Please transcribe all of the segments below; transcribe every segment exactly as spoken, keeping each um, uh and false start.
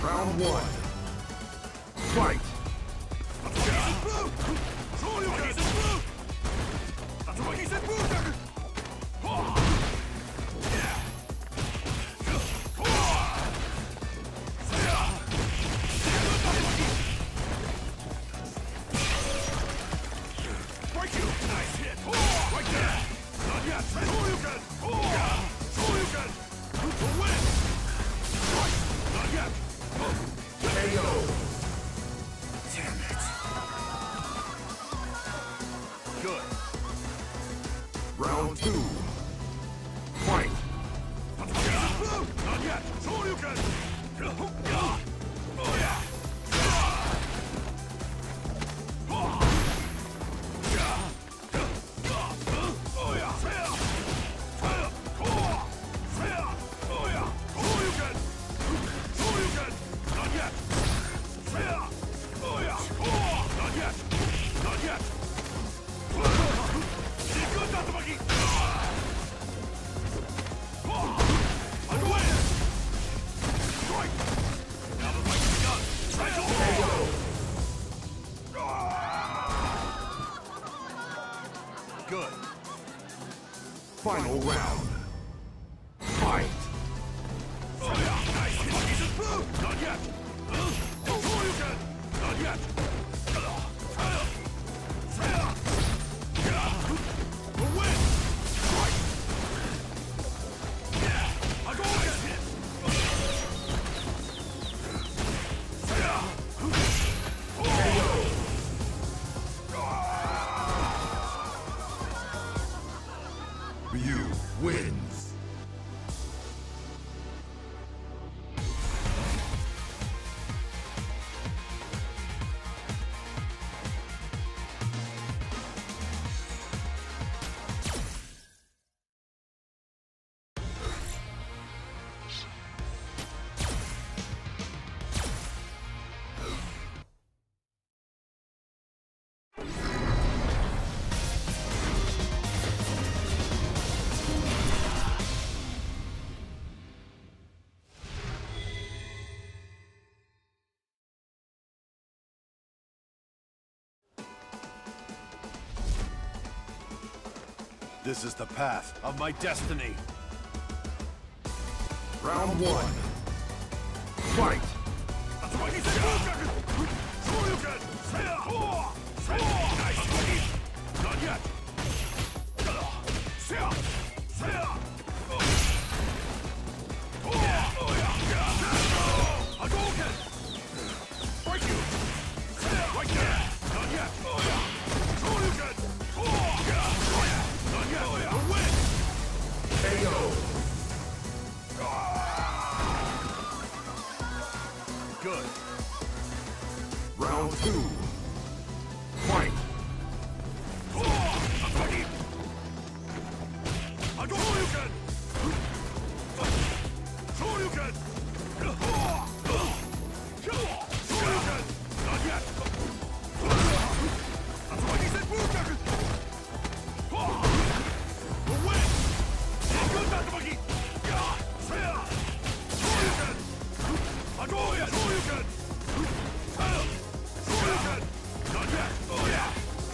Round one. Fight! Good. Round two. Fight! Not yet! Shoryuken! Oh yeah! Good. Final round. Fight! Oh yeah, nice hit. Not yet. Shoryuken. Not yet. The win. Strike. Yeah. I go again. Ryu wins. This is the path of my destiny. Round one. Fight! Not yet. Hadouken! Break you! Right there! Not yet! Shoryuken! Not yet! The win! K O. Good. Round two. Fight! Hadouken! Shoryuken! Shoryuken! Not yet! That's why he said Shoryuken! The win! Good Tatsumaki! Shoryuken! Hadouken! Shoryuken! Shoryuken! Not yet! Oh yeah!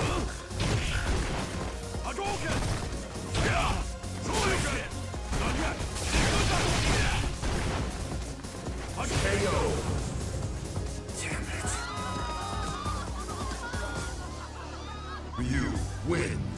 Hadouken! Shoryuken! Not yet! Good Tatsumaki! K O. Damn it. Ryu wins.